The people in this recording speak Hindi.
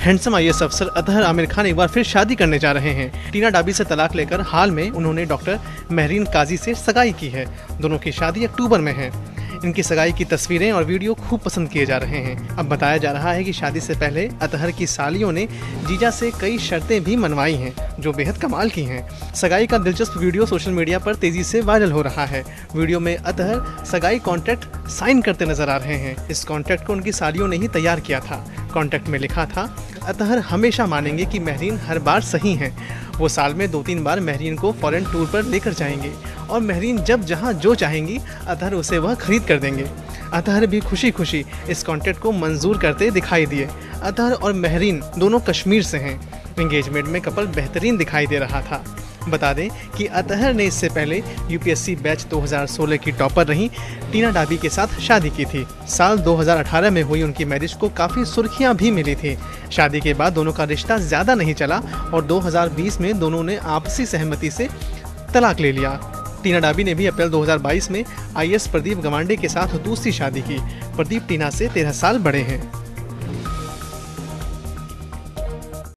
हैंडसम आईएएस अफसर अतहर आमिर खान एक बार फिर शादी करने जा रहे हैं। टीना डाबी से तलाक लेकर हाल में उन्होंने डॉक्टर महरीन काजी से सगाई की है। दोनों की शादी अक्टूबर में है। इनकी सगाई की तस्वीरें और वीडियो खूब पसंद किए जा रहे हैं। अब बताया जा रहा है कि शादी से पहले अतहर की सालियों ने जीजा से कई शर्तें भी मनवाई हैं, जो बेहद कमाल की हैं। सगाई का दिलचस्प वीडियो सोशल मीडिया पर तेजी से वायरल हो रहा है। वीडियो में अतहर सगाई कॉन्ट्रैक्ट साइन करते नजर आ रहे हैं। इस कॉन्ट्रैक्ट को उनकी सालियों ने ही तैयार किया था। कॉन्ट्रैक्ट में लिखा था, अतहर हमेशा मानेंगे कि महरीन हर बार सही हैं। वो साल में 2-3 बार महरीन को फॉरेन टूर पर लेकर जाएंगे और महरीन जब जहां जो चाहेंगी अतहर उसे वह खरीद कर देंगे। अतहर भी खुशी खुशी इस कॉन्ट्रैक्ट को मंजूर करते दिखाई दिए। अतहर और महरीन दोनों कश्मीर से हैं। एंगेजमेंट में कपल बेहतरीन दिखाई दे रहा था। बता दें कि अतहर ने इससे पहले यूपीएससी बैच 2016 की टॉपर रही टीना डाबी के साथ शादी की थी। साल 2018 में हुई उनकी मैरिज को काफ़ी सुर्खियां भी मिली थी। शादी के बाद दोनों का रिश्ता ज़्यादा नहीं चला और 2020 में दोनों ने आपसी सहमति से तलाक ले लिया। टीना डाबी ने भी अप्रैल 2022 में आईएएस प्रदीप गवांडे के साथ दूसरी शादी की। प्रदीप टीना से 13 साल बड़े हैं।